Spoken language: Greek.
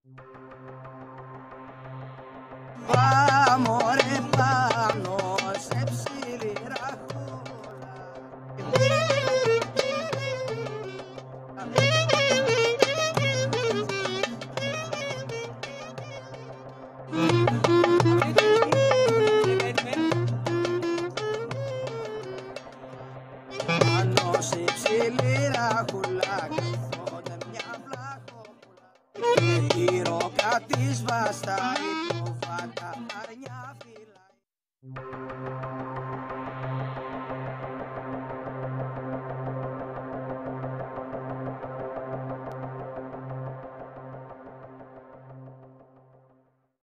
Πάμε πάνω σε ψηλή ραχούλα. Πάνω σε ψηλή ραχούλα καθόταν μια βλαχόπουλα και γύρω κάτι σβαστάει.